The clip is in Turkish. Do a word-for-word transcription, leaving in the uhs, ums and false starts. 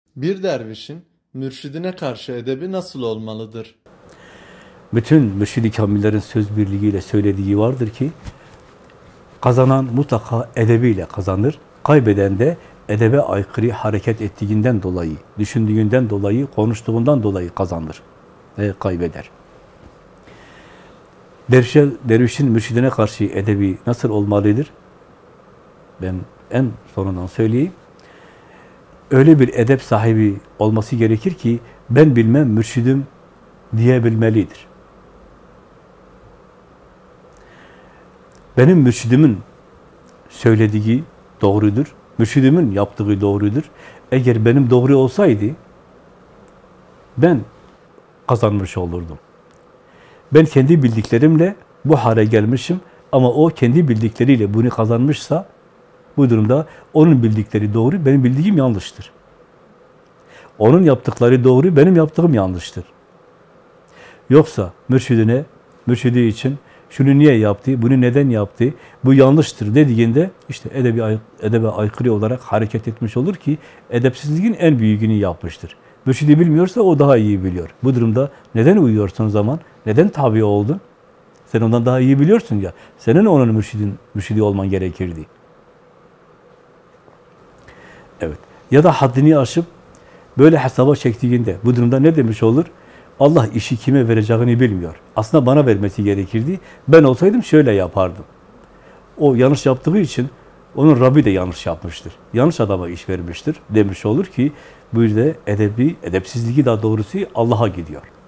Bir dervişin mürşidine karşı edebi nasıl olmalıdır? Bütün mürşid-i kamillerin söz birliğiyle söylediği vardır ki, kazanan mutlaka edebiyle kazanır, kaybeden de edebe aykırı hareket ettiğinden dolayı, düşündüğünden dolayı, konuştuğundan dolayı kazanır ve kaybeder. Dervişe, dervişin mürşidine karşı edebi nasıl olmalıdır? Ben en sonundan söyleyeyim. Öyle bir edep sahibi olması gerekir ki, ben bilmem mürşidim diyebilmelidir. Benim mürşidimin söylediği doğrudur, mürşidimin yaptığı doğrudur. Eğer benim doğru olsaydı, ben kazanmış olurdum. Ben kendi bildiklerimle bu hale gelmişim ama o kendi bildikleriyle bunu kazanmışsa, bu durumda onun bildikleri doğru, benim bildiğim yanlıştır. Onun yaptıkları doğru, benim yaptığım yanlıştır. Yoksa mürşidine, mürşidi için şunu niye yaptı, bunu neden yaptı, bu yanlıştır dediğinde işte edebi, edebe aykırı olarak hareket etmiş olur ki edepsizliğin en büyüğünü yapmıştır. Mürşidi bilmiyorsa o daha iyi biliyor. Bu durumda neden uyuyorsun o zaman? Neden tabi oldun? Sen ondan daha iyi biliyorsun ya. Senin onun mürşidin, mürşidi olman gerekirdi. Evet. Ya da haddini aşıp böyle hesaba çektiğinde bu durumda ne demiş olur? Allah işi kime vereceğini bilmiyor. Aslında bana vermesi gerekirdi. Ben olsaydım şöyle yapardım. O yanlış yaptığı için onun Rabbi de yanlış yapmıştır. Yanlış adama iş vermiştir demiş olur ki bu yüzden edebi, edepsizliği daha doğrusu Allah'a gidiyor.